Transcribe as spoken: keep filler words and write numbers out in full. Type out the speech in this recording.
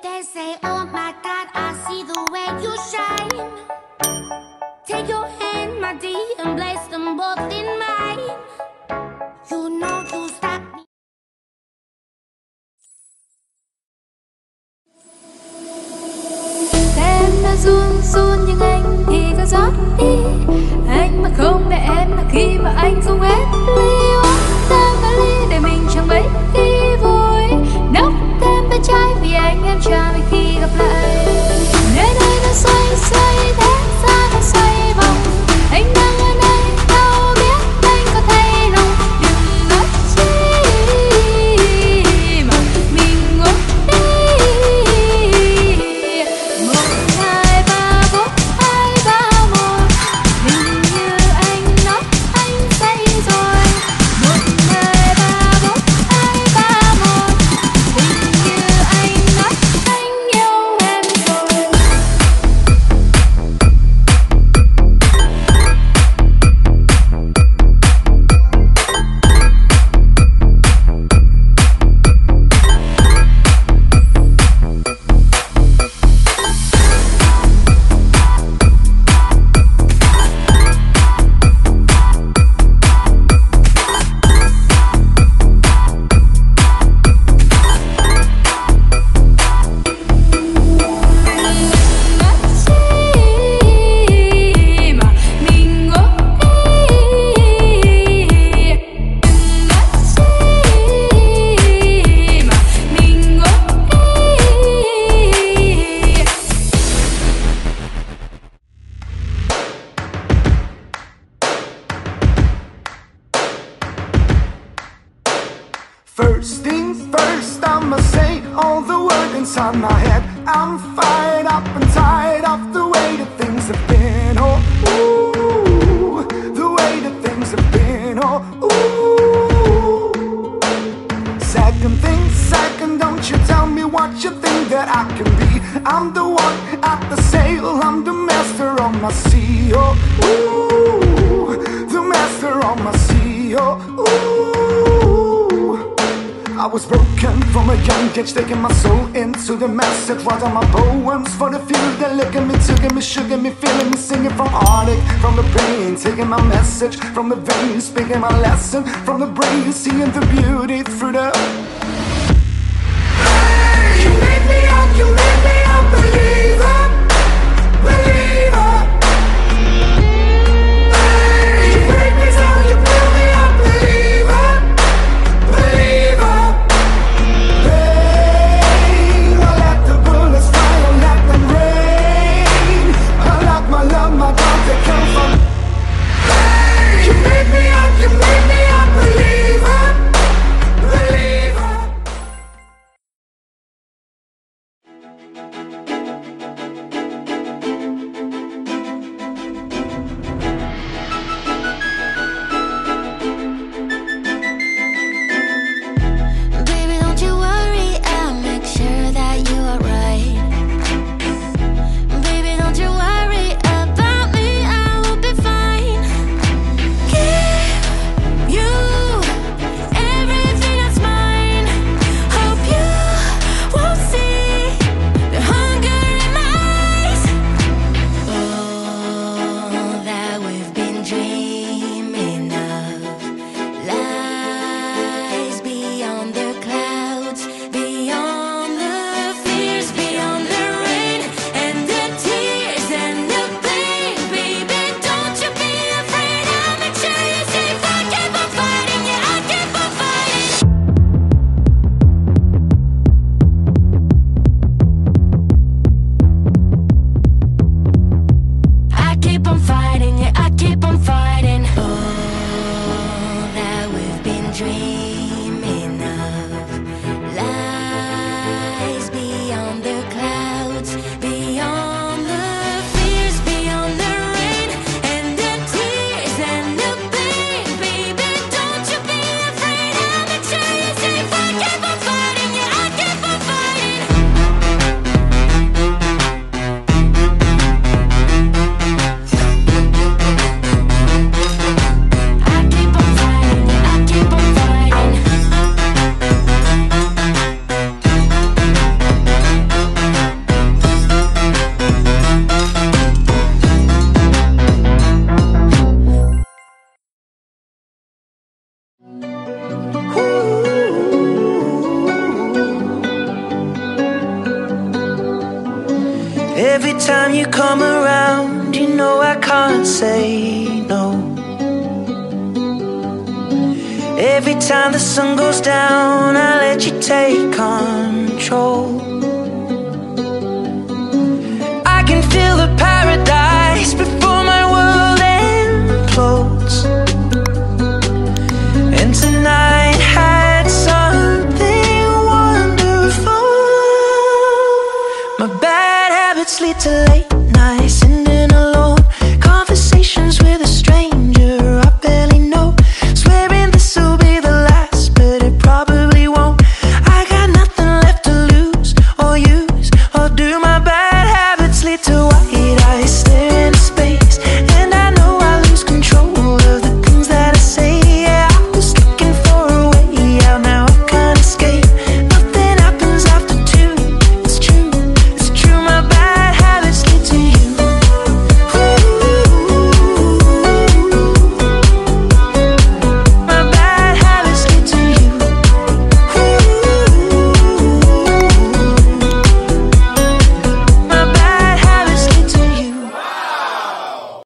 They say, oh my God, I see the way you shine. Take your hand, my dear, and place them both in mine. You know you stop me. Em đã run run nhưng anh thì cứ rót đi. Anh mà không để em là khi mà anh không hết ly. Uống thêm vài ly để mình chẳng mấy khi vui. Nốc thêm bên trái vì anh em chờ mình khi gặp lại. Nơi đây nó xoay xoay thế gian nó xoay vòng. Anh đang ở nơi đâu biết anh có thấy lòng. Đừng nói chi mà mình ngồi đi. Một hai ba bốn hai ba một. Hình như anh nói anh say rồi. Một hai ba bốn hai ba một. Hình như anh nói anh yêu em rồi. First things first, I'ma say all the words inside my head. I'm fired up and tired of the way that things have been. Oh, ooh, the way that things have been. Oh, ooh. Second thing, second, don't you tell me what you think that I can be. I'm the one at the sail, I'm the master of my sea. Oh, ooh, the master of my sea. Oh, ooh. I was broken from a young age, taking my soul into the message. Writing my poems for the few that look at me, took me, shook me, feeling me, singing from heartache, from the pain, taking my message from the veins, speaking my lesson from the brain, seeing the beauty through the. Hey, you made me up, you made me a believer, believer. Hey, you break me down, you build me up, believer, believer. You made me up, you made me a believer, believer. Baby, don't you worry, I'll make sure that you are right. Baby, don't you worry about me, I will be fine. Give you everything that's mine. Hope you won't see the hunger Every time you come around, you know I can't say no. Every time the sun goes down, I let you take control. I can feel the paradise before my world implodes. And tonight had something wonderful. My bad habits lead to late